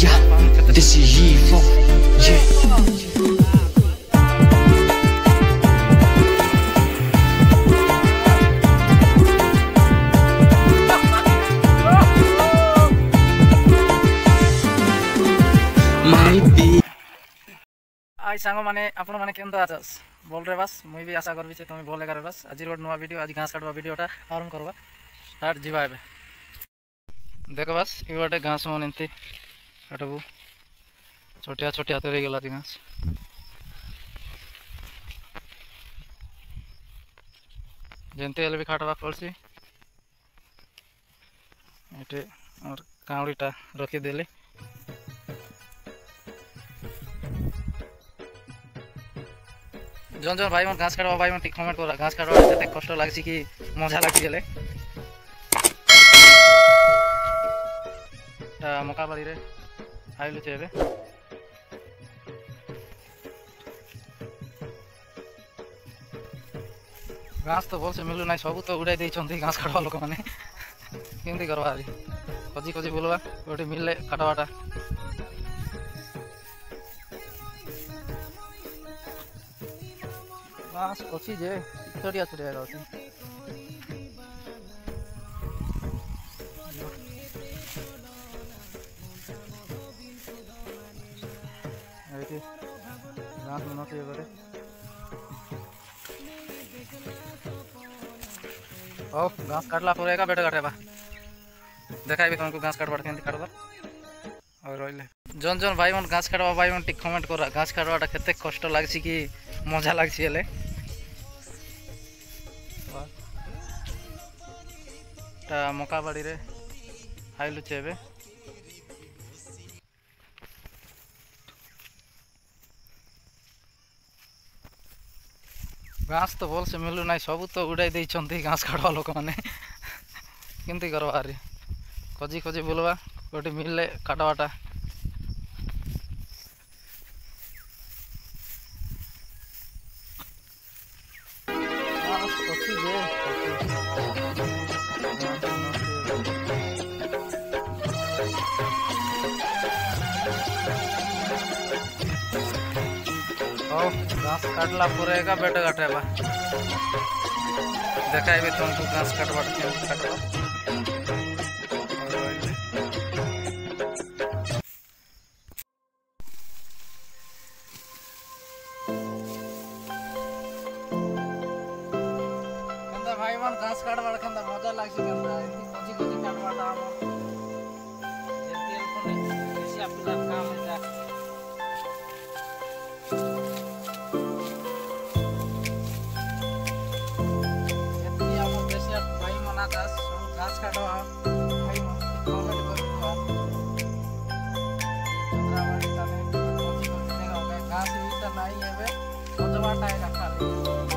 Yeah, this is Evo. Yeah. आई सांग माने आपण माने केंदा आछस बोल रे बस मुई भी आशा करबी छे तुम बोले करे बस आज रोड नुवा वीडियो आज घास काटवा वीडियोटा आरंभ करबा स्टार्ट जीवा एबे देखो बस ई बाटे घास मन एंती काटबू छोटिया छोटिया तो रही गला घास जेंते हेले भी काटवा पड़सी एटे और काउड़ीटा रखी देली जन जन भाई मन घास काटवा भाई मन टिक कमेंट करा घास काटवा केते कष्ट लागसी कि मजा लागसी गेले मका बाड़ी रे आइलु छे एबे घास तो भल से मिलु ना सब तो उड़ाई देछंती घास काटवा लोक माने केमती करवा रे खोजी खोजी बोलवा गोटे मिलले काटवाटा घास अच्छी जे छोटिया छोटिया रहती घास मन से करे ओ घास काटला पर एका बेटा काटेबा देखाइबे तुमको घास काटबा केमती काटबा और रोइले जन जन भाई मन घास काटबा भाई मन टिक कमेंट करा घास काटवाटा केते कष्ट लागसी कि मजा लागसी हेले मका बाड़ी रे आइलु छे एबे घास तो भल से मिलु ना सब तो उड़ाई देछंती घास काटवा लोक माने केमती करवा रे खोजी खोजी बोलवा गोटे मिलले काटवाटा घास काटला पूरे का बेटा काटेबा देखाइबे तुमको घास काटवा केमती काटबा भाई मन घास काटवा केंदा मजा लागसी केंदा एंती खोजी खोजी काटवाटा हम जेंती एलकोनी बेसी आपला काम है एंती हम बेसी भाई मना घास काटवा भाई मन कमेंट करबा चंद्रावाड़ी ताने खोजी खोजी देखा घास ही त नहीं हेबे मजवाटा है खाली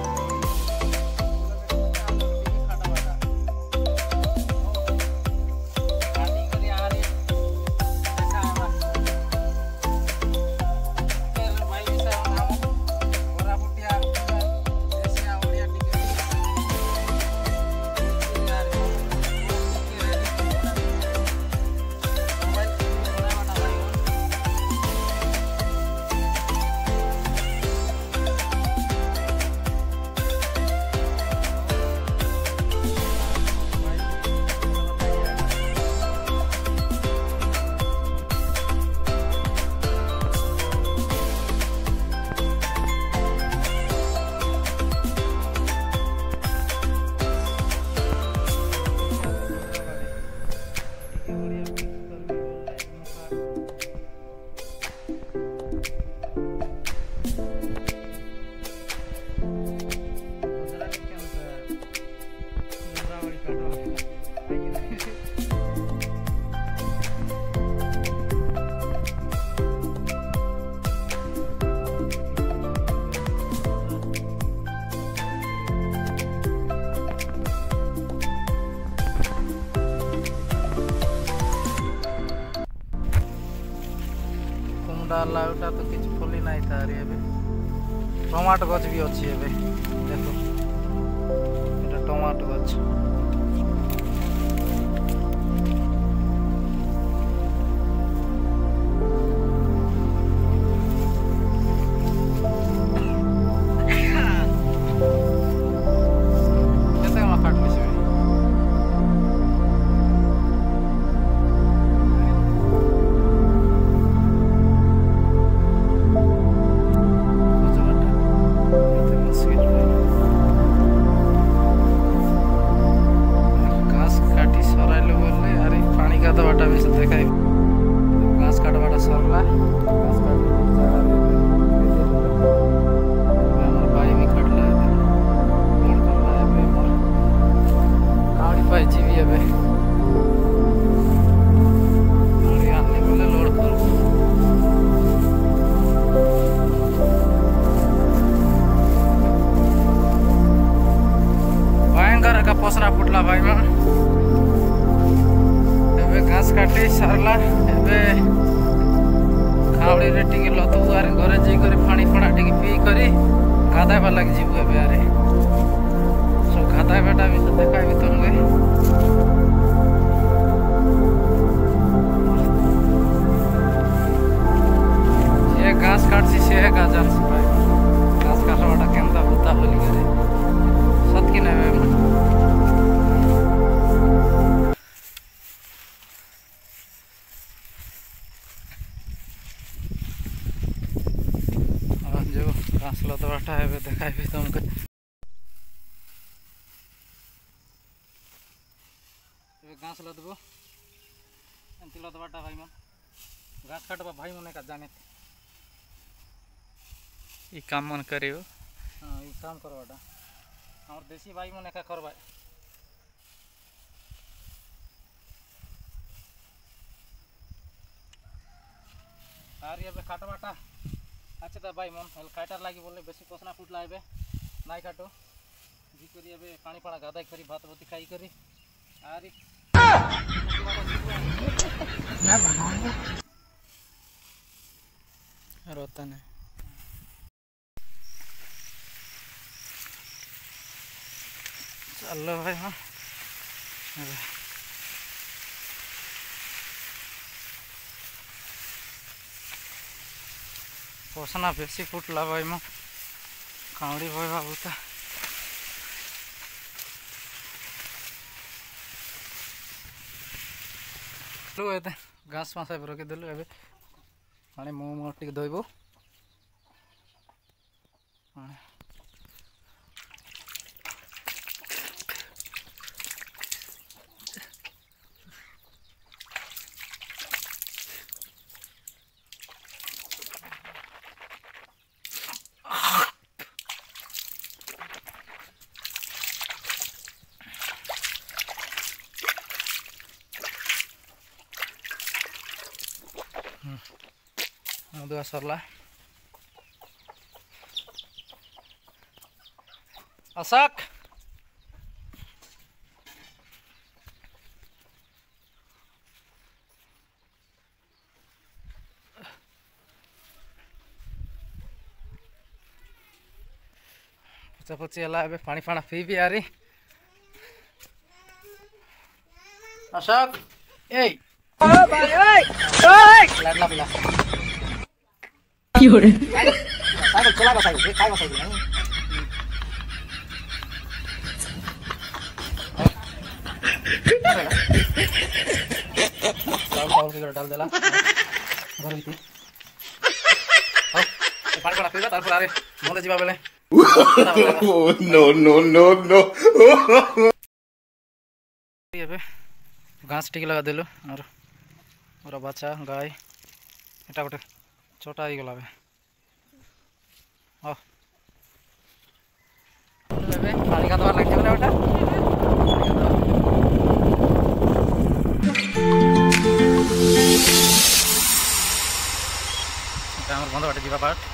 लाउटा तो किछ फुली नहीं था रे एबे टमाटो गछ भी अछि एबे देखो एटा टमाटो गछ पसरा फुटला भाई मन एबे घास काटी सरला एबे खावड़ी रे टिके लतु आरे घरे जई करे पानी फणा टिके पी करी गादाबा लग जीबू एबे आरे सो गादाबाटा भी तो देखाबी तुमके ये घास काटसी से का जानसी भाई घास काटवाटा केंदा होता बोली करे सत की नहीं जो घास लतवाटा है देखाबी तुमके घास लदबो एंती लदवाटा भाई मन घास काटबा भाई मन का जाने ई काम मन करियो हां ई काम करवाटा हमर देसी भाई मन का करबा आर ये काटवाटा अच्छा तो भाई मन हेल काटार लागी बोले बेसी पसना फुटला एबे नाइ काटो जी करी एबे पानी पाना गादा करी भात भती खाई करी आरी ना बनाओ रोता नहीं चलो भाई हाँ पसना बेसी फुटला भाई मो कावड़ी भाई बाबूता घास मास रखीदेलु ए पानी मुँह टे धोबू दुआ सरला अशोक पचा पची है पानी फाना पी भी आ रही अशोक ए लाडला पिला साइकिल चला साइकिल खाई साइकिल नहीं साउल डाल देला घर भीतर पानी पाना पीबा तारपर आरे मोले जीवा बेले नो नो नो नो ये घास टिक लगा देलु और बच्चा गाय एटा गोटे छोटा ही गला पानी का दवा लग जाए बेटा बंद बाटे जीवा पाठ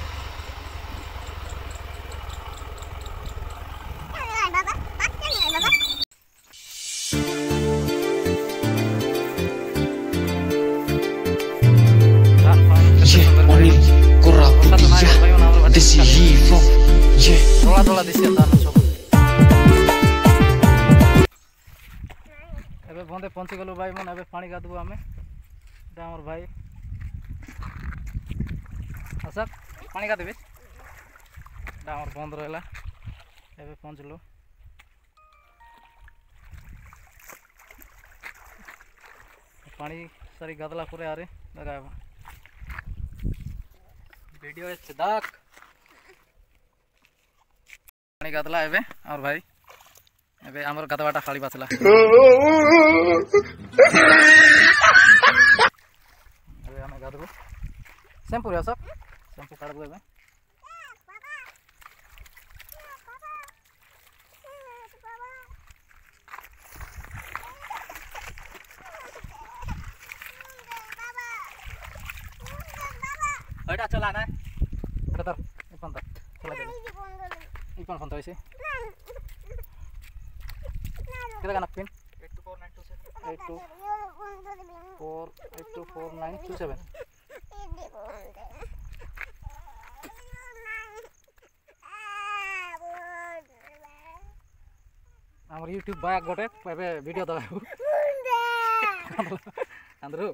decisivo, rola diciendo सब एबे बंदे पहुंची गलु भाई मन एबे पानी गादबो हमें हमर भाई अशोक पानी का देबे हमर बंद रहला एबे पहुंचलो पानी सारी गादला पूरे आ रे लगाबा वीडियो है चदाक पानी गादला एबे और भाई एबे हमर गादवाटा खाली बाचला एबे हम गादबो शैम्पू रे सब शैम्पू काढबो एबे एटा चला ना एटा तर इपन तर चला दे इपन फोन तो ऐसे केते गाना पिन 824927 हमर YouTube बाय गोटे एबे वीडियो दबाबू अंदरू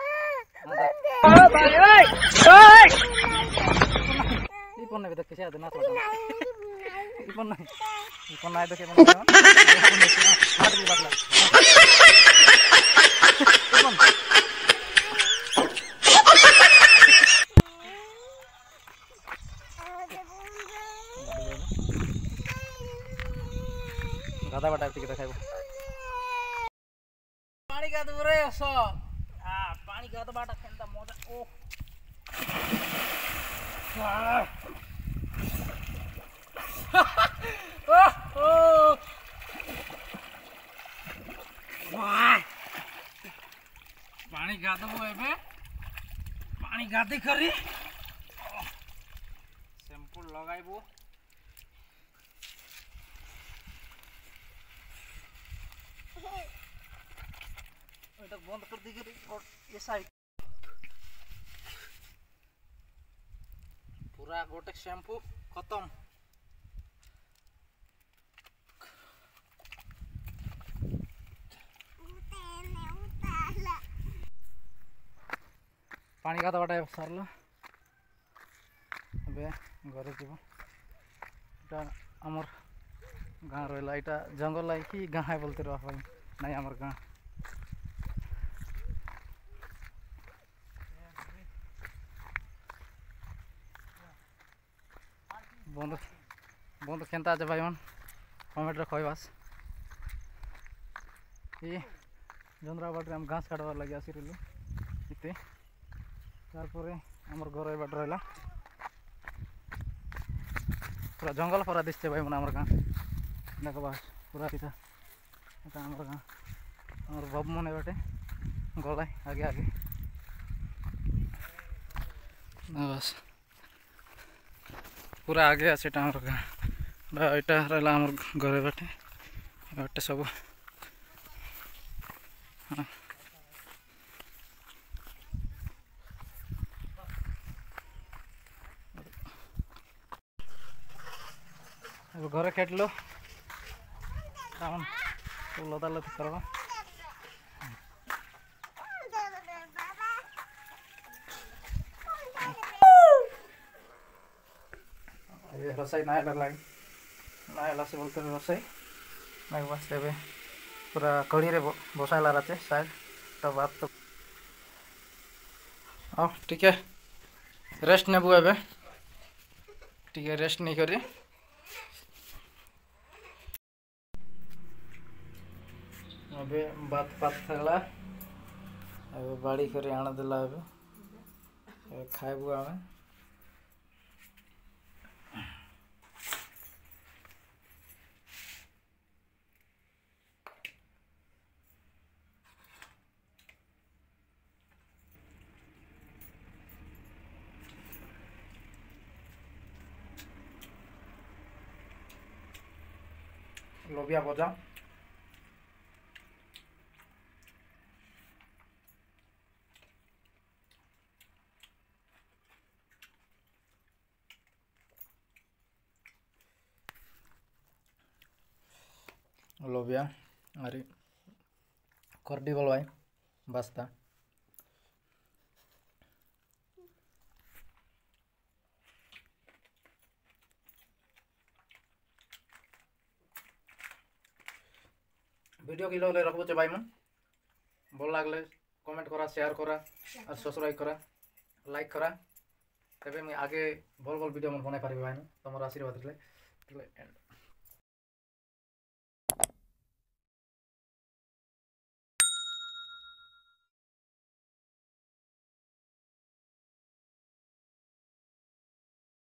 ई फोन ने देख के आ ना थोड़ा ई फोन ना देखे मन हाथ की बात ला गादा बाटा टिके देखाइबो पानी का दूरे सो पानी का बाटा खेलता मजा ओ पानी गादबो एबे पानी गादी करी शैम्पू लगाइबो এটা বন্ধ করে দিকে और ये साइड पूरा गोटे शैम्पू खत्म पानी का बाटा सरला अबे घरे जीव এটা আমার गाँ रहा এটা जंगल है कि गाँ है बोलते रहा भाई नहीं आमर गाँ बंद बंद केनता आज भाई मन कमेंट कहबास ये जंद्रा बाटे हम घास काटबार लगे आसिलु इते तारपरे आमर घर ए बाट रहा पूरा जंगल पूरा दिशे भाई मन आमर गाँ देखो पूरा इतना आमर गाँ आमर बाबू मन बाटे गलाय आगे आगे बस पूरा आगे आसे आमर गाँ यहाँ रहा आमर घर बाटे बाटे सब घरे खेटलो लदा लदी करवा रसोई ना लगे ना से बोलते रसोई बस ए पूरा कड़ी रे बसाला रहते शायद तो बात तो हाँ ठीक है रेस्ट नेबू ए ठीक है रेस्ट नहीं करी अबे बात पात थला अबे बाड़ी करे आना देला अबे खाइबू आमे लोबिया भजा लोबिया अरे करडी बोलवाई बस्ता वीडियो कि लगे रखबो भाई मन भल लगले कमेंट करा शेयर करा और सब्सक्राइब करा लाइक करा तबे मैं आगे भल भल वीडियो मन बनाई पारिबे भाई तुम आशीर्वाद